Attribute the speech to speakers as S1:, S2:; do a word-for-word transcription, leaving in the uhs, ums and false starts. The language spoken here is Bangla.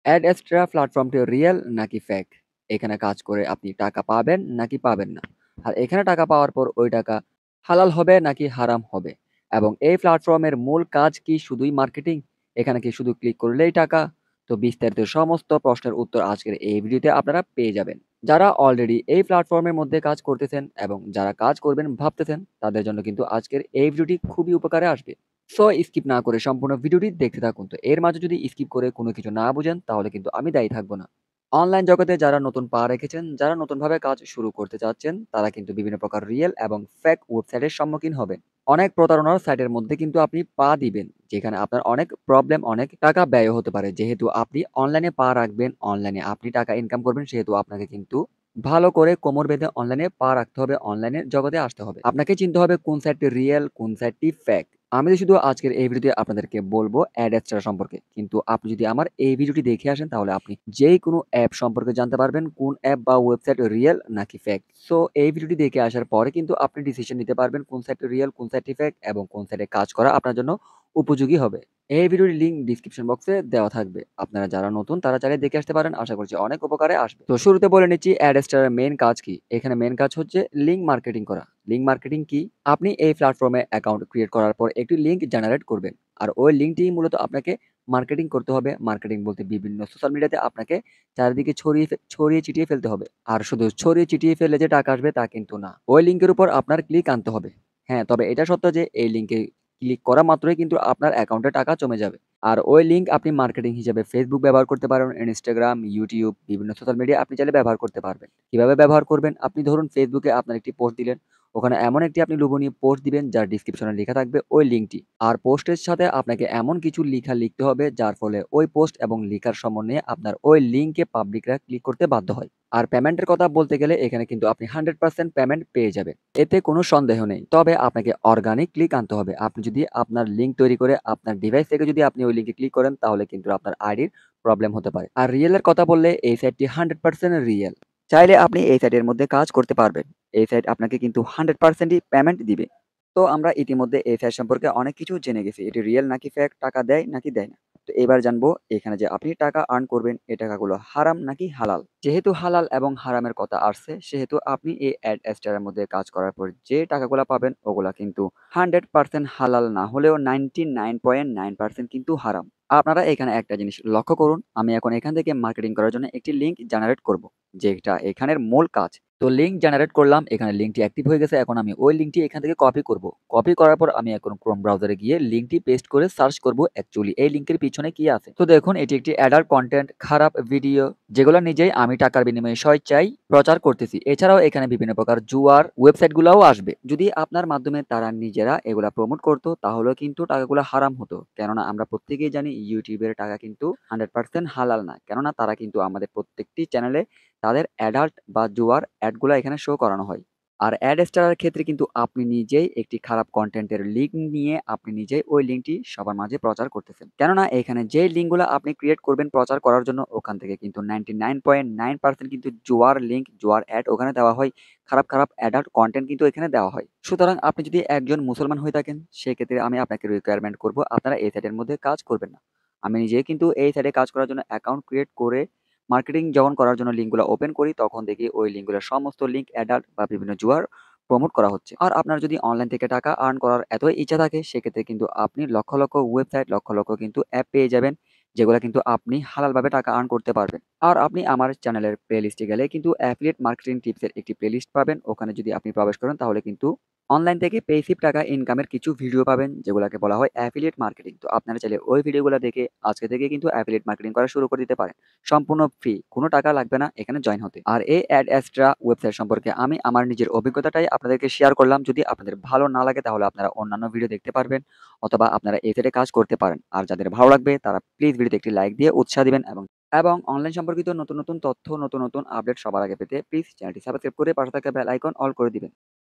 S1: অ্যাড এক্সট্রা প্ল্যাটফর্মটি রিয়েল নাকি ফেক? এখানে কাজ করে আপনি টাকা পাবেন নাকি পাবেন না? আর এখানে টাকা পাওয়ার পর ওই টাকা হালাল হবে নাকি হারাম হবে? এবং এই প্ল্যাটফর্মের মূল কাজ কি শুধুই মার্কেটিং? এখানে কি শুধু ক্লিক করলেই টাকা? তো বিস্তারিত সমস্ত প্রশ্নের উত্তর আজকের এই ভিডিওতে আপনারা পেয়ে যাবেন। যারা অলরেডি এই প্ল্যাটফর্মের মধ্যে কাজ করতেছেন এবং যারা কাজ করবেন ভাবতেছেন, তাদের জন্য কিন্তু আজকের এই ভিডিওটি খুবই উপকারে আসবে। সো স্কিপ না করে সম্পূর্ণ ভিডিওটি দেখতে থাকুন। তো এর মাঝে যদি স্কিপ করে কোনো কিছু না বুঝেন তাহলে কিন্তু আমি দায়ী থাকব না। অনলাইন জগতে যারা নতুন পা রেখেছেন, যারা নতুনভাবে কাজ শুরু করতে চাচ্ছেন, তারা কিন্তু বিভিন্ন প্রকার রিয়েল এবং ফেক ওয়েবসাইটের সম্মুখীন হবেন। অনেক প্রতারণার সাইটের মধ্যে কিন্তু আপনি পা দিবেন, যেখানে আপনার অনেক প্রবলেম, অনেক টাকা ব্যয় হতে পারে। যেহেতু আপনি অনলাইনে পা রাখবেন, অনলাইনে আপনি টাকা ইনকাম করবেন, সেহেতু আপনাকে কিন্তু ভালো করে কোমর বেঁধে অনলাইনে পা রাখতে হবে, অনলাইনের জগতে আসতে হবে। আপনাকে চিনতে হবে কোন সাইটটি রিয়েল, কোন সাইটটি ফেক। আমি তো শুধু আজকের এই ভিডিওতে আপনাদেরকে বলবো অ্যাড এক্সট্রা সম্পর্কে। কিন্তু আপনি যদি আমার এই ভিডিওটি দেখে আসেন তাহলে আপনি যেই কোনো অ্যাপ সম্পর্কে জানতে পারবেন কোন অ্যাপ বা ওয়েবসাইট রিয়েল নাকি ফেক। সো এই ভিডিওটি দেখে আসার পরে কিন্তু আপনি ডিসিশন নিতে পারবেন কোন সাইটটি রিয়েল, কোন সাইটটি ফেক এবং কোন সাইটে কাজ করা আপনার জন্য উপযোগী হবে। এই ভিডিওর লিঙ্ক ডিসক্রিপশন বক্সে দেওয়া থাকবে। আপনারা যারা নতুন তারা চাইলে দেখে আসতে পারেন। আশা করছি অনেক উপকারে আসবে। তো শুরুতে বলে নিচ্ছি অ্যাড এক্সট্রার মেইন কাজ কি? এখানে মেইন কাজ হচ্ছে লিঙ্ক মার্কেটিং করা। লিঙ্ক মার্কেটিং কি? আপনি এই প্ল্যাটফর্মে অ্যাকাউন্ট ক্রিয়েট করার পর একটি লিঙ্ক জেনারেট করবেন। আর ওই লিঙ্কটি মূলত আপনাকে মার্কেটিং করতে হবে। মার্কেটিং বলতে বিভিন্ন সোশ্যাল মিডিয়াতে আপনাকে চারিদিকে ছড়িয়ে ফে ছড়িয়ে ছিটিয়ে ফেলতে হবে। আর শুধু ছড়িয়ে ছিটিয়ে ফেললে যে টাকা আসবে তা কিন্তু না। ওই লিঙ্কের উপর আপনার ক্লিক আনতে হবে। হ্যাঁ, তবে এটা সত্য যে এই লিঙ্কে ক্লিক করা মাত্রই কিন্তু আপনার অ্যাকাউন্টে টাকা জমে যাবে। আর ওই লিঙ্ক আপনি মার্কেটিং হিসেবে Facebook ব্যবহার করতে পারেন, Instagram, YouTube বিভিন্ন সোশ্যাল মিডিয়া আপনি চাইলে ব্যবহার করতে পারবেন। কিভাবে ব্যবহার করবেন? আপনি ধরুন Facebook এ আপনার একটি পোস্ট দিলেন। ওখানে এমন একটি আপনি লোভনীয় পোস্ট দিবেন যার ডেসক্রিপশনে লেখা থাকবে ওই লিঙ্কটি। আর পোস্টের সাথে আপনাকে এমন কিছু লিখা লিখতে হবে যার ফলে ওই পোস্ট এবং লিখার সমন্বয়ে আপনার ওই লিঙ্কে পাবলিকরা ক্লিক করতে বাধ্য হয়। আর পেমেন্টের কথা বলতে গেলে এখানে কিন্তু আপনি একশো পার্সেন্ট পেমেন্ট পেয়ে যাবেন। এতে কোনো সন্দেহ নেই। তবে আপনাকে অর্গানিক ক্লিক আনতে হবে। আপনি যদি আপনার লিঙ্ক তৈরি করে আপনার ডিভাইস থেকে যদি আপনি ওই লিঙ্কে ক্লিক করেন তাহলে কিন্তু আপনার আইডির প্রবলেম হতে পারে। আর রিয়েলের কথা বললে এই সাইটটি একশো পার্সেন্ট রিয়েল। চাইলে আপনি এই সাইটের মধ্যে কাজ করতে পারবেন। এই সাইট আপনাকে কিন্তু একশো পার্সেন্ট ই পেমেন্ট দিবে। তো আমরা ইতিমধ্যে এই সাইট সম্পর্কে অনেক কিছু জেনে গেছি। এটি রিয়েল নাকি ফেক, টাকা দেয় নাকি দেয় না। তো এবার জানবো এখানে যে আপনি টাকা আর্ন করবেন এই টাকাগুলো হারাম নাকি হালাল। যেহেতু হালাল এবং হারামের কথা আসছে সেহেতু আপনি এই অ্যাড এক্সট্রার মধ্যে কাজ করার পর যে টাকাগুলা পাবেন ওগুলা কিন্তু একশো পার্সেন্ট হালাল না হলেও ninety nine point nine percent কিন্তু হারাম। আপনারা এখানে একটা জিনিস লক্ষ্য করুন, আমি এখন এখান থেকে মার্কেটিং করার জন্য একটি লিঙ্ক জেনারেট করব, যেটা এখানের মূল কাজ। তো লিঙ্ক জেনারেট করলাম, এখানে লিঙ্কটি অ্যাক্টিভ হয়ে গেছে। এখন আমি ওই লিঙ্কটি এখান থেকে কপি করব। কপি করার পর আমি এখন ক্রোম ব্রাউজারে গিয়ে লিঙ্কটি পেস্ট করে সার্চ করব অ্যাকচুয়ালি এই লিঙ্কের পিছনে কি আছে। তো দেখুন এটি একটি অ্যাডাল্ট কন্টেন্ট, খারাপ ভিডিও, যেগুলো নিজেই আমি টাকার বিনিময়ে স্বেচ্ছায় প্রচার করতেছি। এছাড়াও এখানে বিভিন্ন প্রকার জুয়ার ওয়েবসাইটগুলোও আসবে। যদি আপনার মাধ্যমে তারা নিজেরা এগুলা প্রমোট করতো তাহলেও কিন্তু টাকাগুলো হারাম হতো। কেননা আমরা প্রত্যেকেই জানি ইউটিউবের টাকা কিন্তু একশো পার্সেন্ট হালাল না। কেননা তারা কিন্তু আমাদের প্রত্যেকটি চ্যানেলে তাদের অ্যাডাল্ট বা জুয়ার অ্যাডগুলা এখানে শো করানো হয়। আর অ্যাড স্টারের ক্ষেত্রে কিন্তু আপনি নিজেই একটি খারাপ কনটেন্টের লিঙ্ক নিয়ে আপনি নিজেই ওই লিঙ্কটি সবার মাঝে প্রচার করতেছেন। কেননা এখানে যে লিঙ্কগুলো আপনি ক্রিয়েট করবেন প্রচার করার জন্য ওখান থেকে কিন্তু ninety nine point nine percent কিন্তু জুয়ার লিঙ্ক, জুয়ার অ্যাড ওখানে দেওয়া হয়। খারাপ, খারাপ অ্যাডাল্ট কনটেন্ট কিন্তু এখানে দেওয়া হয়। সুতরাং আপনি যদি একজন মুসলমান হয়ে থাকেন সেক্ষেত্রে আমি আপনাকে রিকোয়ারমেন্ট করব আপনারা এই সাইটের মধ্যে কাজ করবেন না। আমি নিজেই কিন্তু এই সাইটে কাজ করার জন্য অ্যাকাউন্ট ক্রিয়েট করে মার্কেটিং যখন করার জন্য লিঙ্কগুলো ওপেন করি তখন দেখি ওই লিঙ্কগুলোর সমস্ত লিঙ্ক অ্যাডাল্ট বা বিভিন্ন জুয়ার প্রমোট করা হচ্ছে। আর আপনার যদি অনলাইন থেকে টাকা আর্ন করার এতই ইচ্ছা থাকে সেক্ষেত্রে কিন্তু আপনি লক্ষ, লক্ষ ওয়েবসাইট, লক্ষ, লক্ষ কিন্তু অ্যাপ পেয়ে যাবেন যেগুলা কিন্তু আপনি হালালভাবে টাকা আর্ন করতে পারবেন। আর আপনি আমার চ্যানেলের প্লেলিস্টে গেলে কিন্তু অ্যাফিলিয়েট মার্কেটিং টিপসের একটি প্লেলিস্ট পাবেন। ওখানে যদি আপনি প্রবেশ করেন তাহলে কিন্তু অনলাইন থেকে পেসিভ টাকা ইনকামের কিছু ভিডিও পাবেন যেগুলাকে বলা হয় অ্যাফিলিয়েট মার্কেটিং। তো আপনারা চাইলে ওই ভিডিওগুলো দেখে আজকে থেকে কিন্তু অ্যাফিলিয়েট মার্কেটিং করা শুরু করে দিতে পারেন। সম্পূর্ণ ফ্রি, কোনো টাকা লাগবে না এখানে জয়েন হতে। আর এই অ্যাড এক্সট্রা ওয়েবসাইট সম্পর্কে আমি আমার নিজের অভিজ্ঞতাটাই আপনাদেরকে শেয়ার করলাম। যদি আপনাদের ভালো না লাগে তাহলে আপনারা অন্যান্য ভিডিও দেখতে পারবেন অথবা আপনারা এই সাইটে কাজ করতে পারেন। আর যাদের ভালো লাগবে তারা প্লিজ ভিডিওতে একটি লাইক দিয়ে উৎসাহ দিবেন এবং এবং অনলাইন সম্পর্কিত নতুন, নতুন তথ্য, নতুন, নতুন আপডেট সবার আগে পেতে প্লিজ চ্যানেলটি সাবস্ক্রাইব করে পাশে থাকা বেল আইকন অল করে দিবেন।